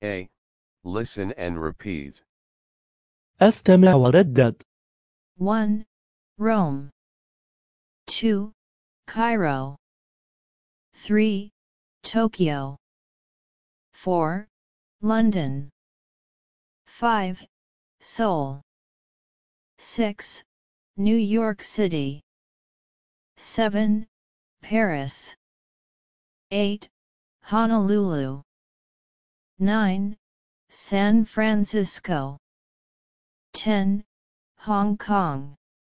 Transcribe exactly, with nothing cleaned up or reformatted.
A. Listen and repeat. أستمع وردد. one. Rome. two. Cairo. three. Tokyo. four. London. five. Seoul. six. New York City. seven. Paris. eight. Honolulu. nine. San Francisco. ten. Hong Kong.